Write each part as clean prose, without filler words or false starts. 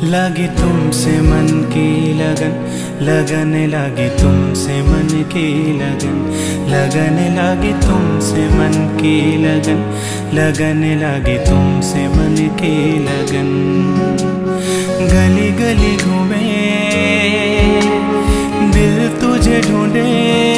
लगी तुमसे मन की लगन, लगने लगी तुमसे मन की लगन, लगने लगी तुमसे मन की लगन, लगने लगी तुमसे मन की लगन। गली गली घूमे दिल तुझे ढूंढे,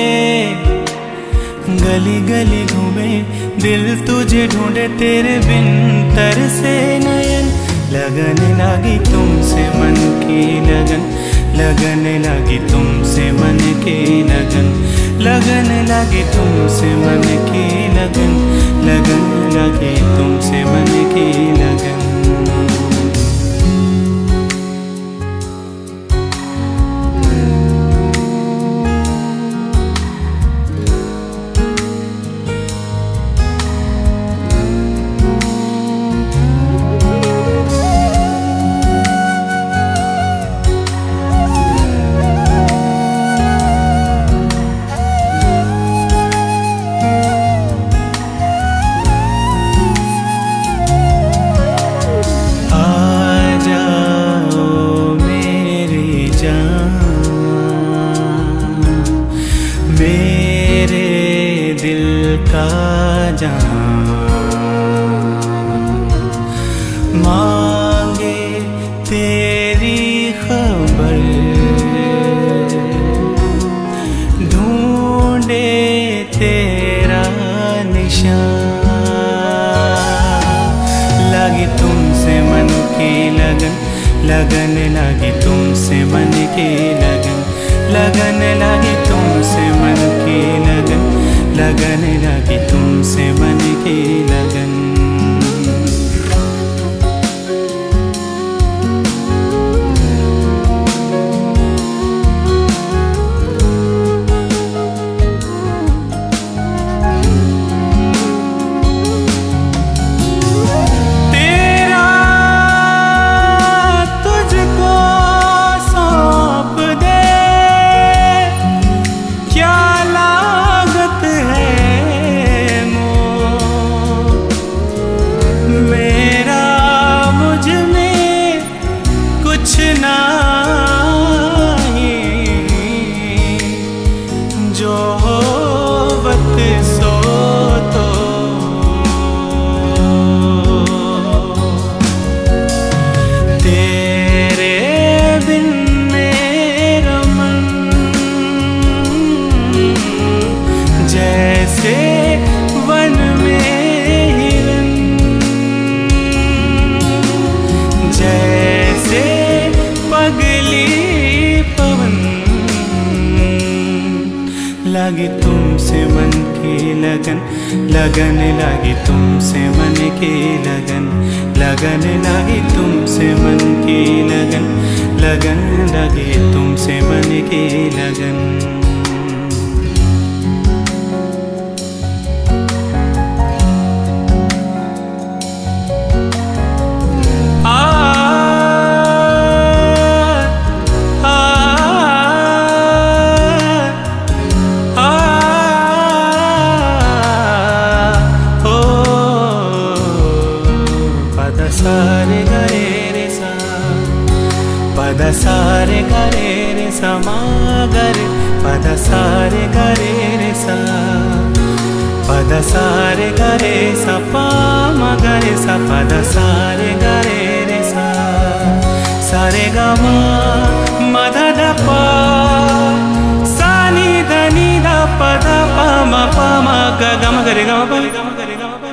गली गली घूमे दिल तुझे ढूंढे, तेरे बिन तरसे नयन। लगने लगी तुमसे मन की लगन, लगने लगी तुमसे मन की लगन, लगने लगी तुमसे मन की लगन, लगने लगी तुमसे मन की लगन। मेरे दिल का जान मांगे तेरी खबर, ढूंढे तेरा निशान। लगी तुमसे मन की लगन, लगने लगी तुमसे मन की लगन, लगने लगी तुमसे मन की लगन, लगने लगी तुमसे मन की लगन। जो होवत सो तो तेरे बिन मेरा मन जैसे वन में हिरन, जैसे पगली पवन। लगी तुमसे मन की लगन, लगने लगी तुमसे मन की लगन, लगने लगी तुमसे मन की लगन, लगने लगी तुमसे मन की लगन। सारे गरे रे सा, पद सारे गरे रे सा मा गरे, पद सारे गरे रे सा, पद सारे गरे सा पा मा गरे सा, पद सारे गरे रे सा, सारे गा मा मा धा धा पा, सा नी धा नी धा पा धा पा मा गा गा मा गरे गा मा पा गा मा गरे गा मा पा।